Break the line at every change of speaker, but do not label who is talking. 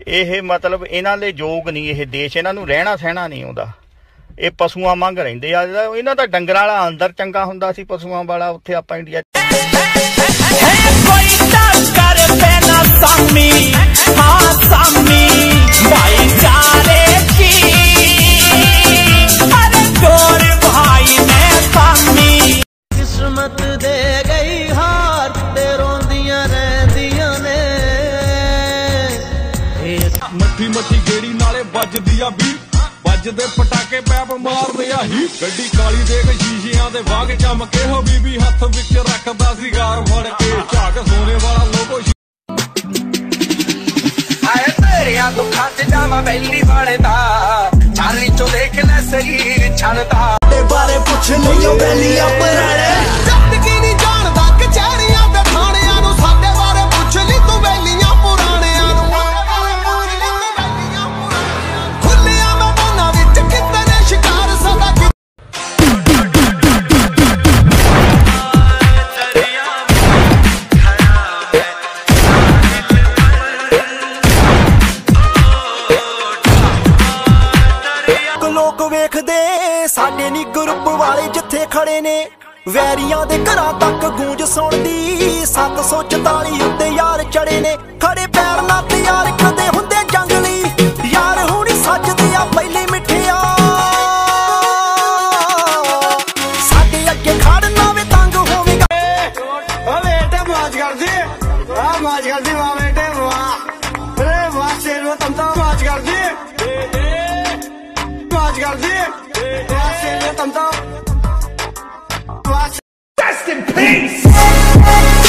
ਇਹ ਮਤਲਬ ਇਹਨਾਂ ਦੇ ਯੋਗ ਨਹੀਂ ਇਹ ਦੇਸ਼, ਇਹਨਾਂ ਨੂੰ ਰਹਿਣਾ ਸਹਿਣਾ ਨਹੀਂ ਆਉਂਦਾ। ਇਹ ਪਸ਼ੂਆਂ ਵਾਂਗ ਰਹਿੰਦੇ ਆ। ਇਹਨਾਂ ਦਾ ਡੰਗਰਾਂ ਵਾਲਾ ਅੰਦਰ ਚੰਗਾ ਹੁੰਦਾ ਸੀ, ਪਸ਼ੂਆਂ ਵਾਲਾ ਉੱਥੇ ਆਪਾਂ ਇੰਡੀਆ
किस्मत दे गई हार ते रोंदियां रहंदियां ने
मट्ठी मट्ठी गेड़ी नाले बजदी आ भी बजदे पटाके पैप मारदे आ ही गड्डी काली दे के शीशियां दे वाग चमके हो बीबी हत्थ विच रखदा सिगार फड़ के झाक सोने वाला लोगो
आए तेरिया दुखा च जावा बैली बनदा चाली चो देख ले शरीर छलदा
बारे पुछ लियो बैलियां पुराने जिंदगी नहीं जानदा कचहरियां ते थाणियां नू साडे बारे पुछ ली तू बैलियां पुराणियां नू खुलिया मैदानां विच कितने शिकार सदा लोग वेखदे साडे नी ग्रुप वाले जिथे खड़े ने वैरियां दे घरां तक गूंज सुणदी 744 उत्ते यार चढ़े ने खड़े पैर नाल तैयार कदे हुंदे जंगली यार हुणी सजदे आ पहली मिठिया साडे अगे खड़ना वे तंग होवेगा ओ बेटे मौज कर दी मौज कर दी वाह बेटे वाह अरे वाह शेरो तुम तो मौज कर दी Rest in peace!